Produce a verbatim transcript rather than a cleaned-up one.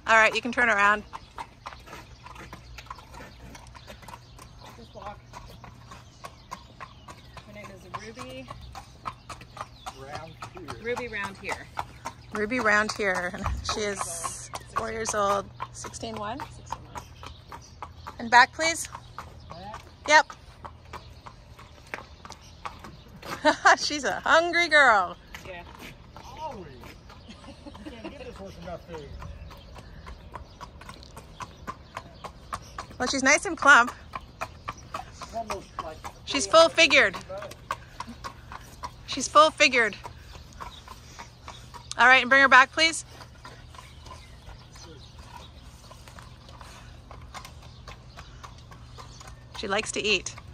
All right, you can turn around. Just walk. Her name is Ruby. Round here. Ruby Round Here. Ruby Round Here. She is four years old. sixteen one. And back, please. Yep. She's a hungry girl. Yeah. Always. You can't give this horse enough food. Well, she's nice and plump. Almost like She's full figured. She's full figured. All right, and bring her back, please. She likes to eat.